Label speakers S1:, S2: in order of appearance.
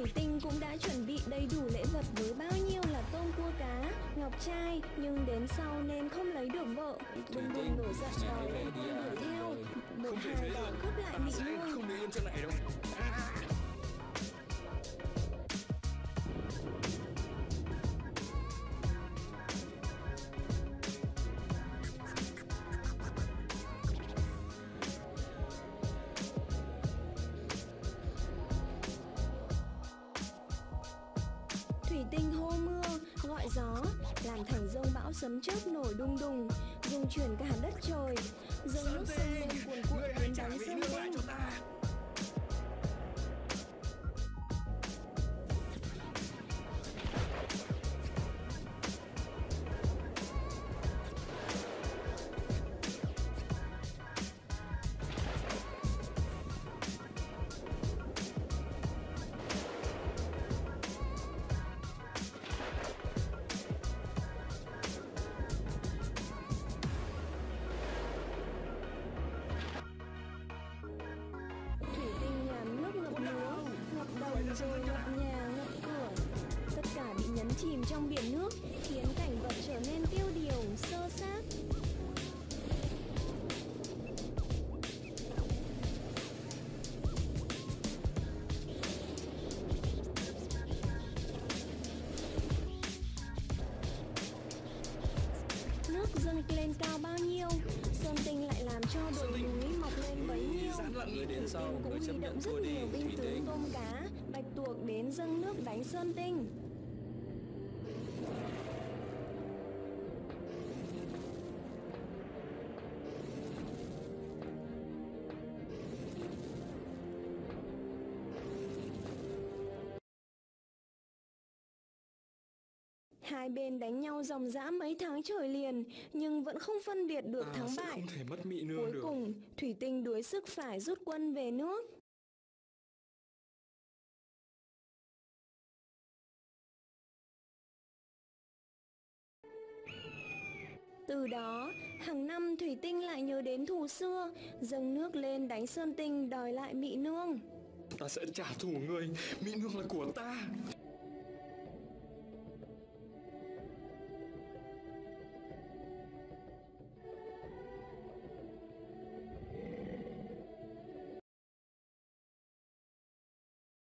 S1: Thủy Tinh cũng đã chuẩn bị đầy đủ lễ vật với bao nhiêu là tôm cua cá, ngọc trai, nhưng đến sau nên không lấy được vợ. Đùng đùng nổi giận đòi lên con đuổi theo. Một hai đòi cướp lại Mỹ Nương.
S2: Không để yên chỗ này đâu.
S1: Thủy Tinh hô mưa, gọi gió, làm thành dông bão sấm chớp nổi đùng đùng, rung chuyển cả đất trời. Dòng nước sông lên cuồn cuộn đến đánh Sơn Tinh. Rồi ngập nhà, ngập cửa, tất cả bị nhấn chìm trong biển nước, khiến cảnh vật trở nên tiêu điều, xơ xác. Nước dâng lên cao bao nhiêu, Sơn Tinh lại làm cho đồi núi mọc lên bấy nhiêu. Thủy Tinh cũng huy động rất nhiều binh tướng tôm cá, bạch tuộc đến dâng nước đánh Sơn Tinh. Hai bên đánh nhau ròng rã mấy tháng trời liền, nhưng vẫn không phân biệt được thắng bại.
S2: Không thể mất Mỹ Nương
S1: Cuối
S2: được.
S1: cùng, Thủy Tinh đuối sức phải rút quân về nước. Từ đó, hàng năm Thủy Tinh lại nhớ đến thù xưa, dâng nước lên đánh Sơn Tinh đòi lại Mỹ Nương.
S2: Ta sẽ trả thù ngươi, Mỹ Nương là của ta.